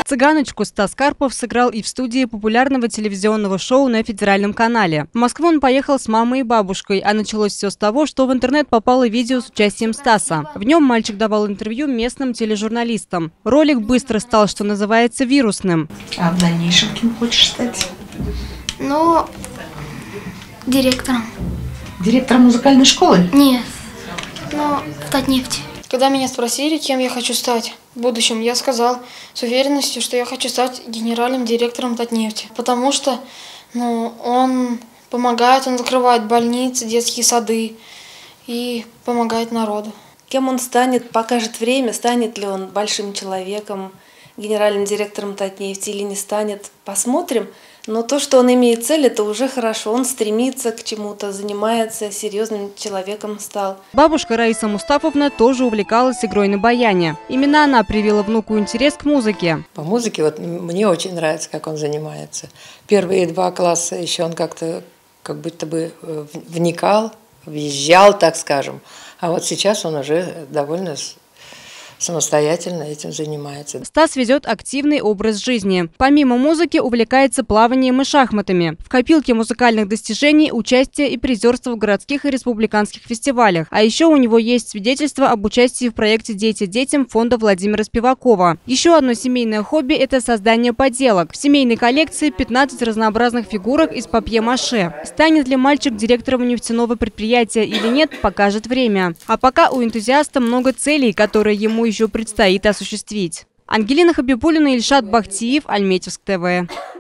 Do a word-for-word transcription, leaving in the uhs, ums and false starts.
Цыганочку Стас Карпов сыграл и в студии популярного телевизионного шоу на федеральном канале. В Москву он поехал с мамой и бабушкой, а началось все с того, что в интернет попало видео с участием Стаса. В нем мальчик давал интервью местным тележурналистам. Ролик быстро стал, что называется, вирусным. А в дальнейшем кем хочешь стать? Ну, директором. Директором музыкальной школы? Нет, но в Татнефти. Когда меня спросили, кем я хочу стать в будущем, я сказал с уверенностью, что я хочу стать генеральным директором Татнефти. Потому что ну, он помогает, он закрывает больницы, детские сады и помогает народу. Кем он станет, покажет время, станет ли он большим человеком, генеральным директором Татнефти или не станет, посмотрим. Но то, что он имеет цель, это уже хорошо. Он стремится к чему-то, занимается, серьезным человеком стал. Бабушка Раиса Мустафовна тоже увлекалась игрой на баяне. Именно она привила внуку интерес к музыке. По музыке вот мне очень нравится, как он занимается. Первые два класса еще он как-то как будто бы вникал, въезжал, так скажем. А вот сейчас он уже довольно самостоятельно этим занимается. Стас ведет активный образ жизни. Помимо музыки увлекается плаванием и шахматами. В копилке музыкальных достижений участие и призерство в городских и республиканских фестивалях. А еще у него есть свидетельство об участии в проекте «Дети детям» фонда Владимира Спивакова. Еще одно семейное хобби – это создание поделок. В семейной коллекции пятнадцать разнообразных фигурок из папье-маше. Станет ли мальчик директором нефтяного предприятия или нет, покажет время. А пока у энтузиаста много целей, которые ему еще предстоит осуществить. Ангелина Хабибуллина, Ильшат Бахтиев, Альметьевск ТВ.